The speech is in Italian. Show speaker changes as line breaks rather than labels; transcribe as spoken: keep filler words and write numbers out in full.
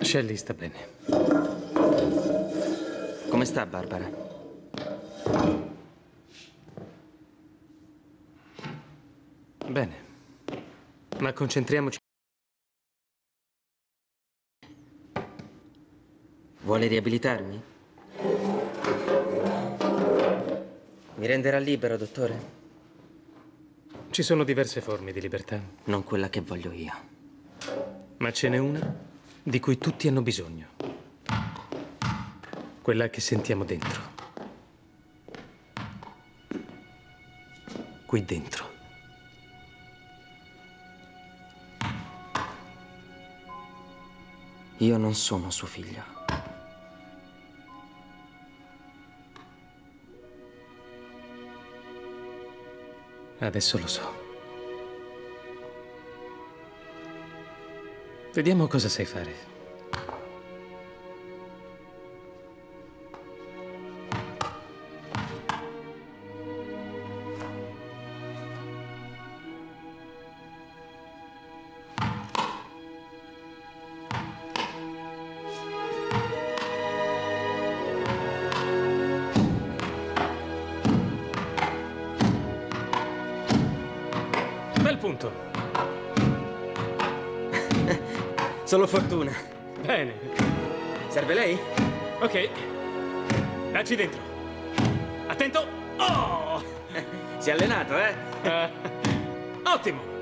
Shelly sta bene.
Come sta Barbara?
Bene. Ma concentriamoci.
Vuole riabilitarmi? Mi renderà libero, dottore?
Ci sono diverse forme di libertà.
Non quella che voglio io.
Ma ce n'è una di cui tutti hanno bisogno. Quella che sentiamo dentro. Qui dentro.
Io non sono suo figlio.
Adesso lo so. Vediamo cosa sai fare. Bel punto.
Solo fortuna.
Bene.
Serve lei?
Ok. Dacci dentro. Attento. Oh!
Si è allenato, eh?
Uh, ottimo.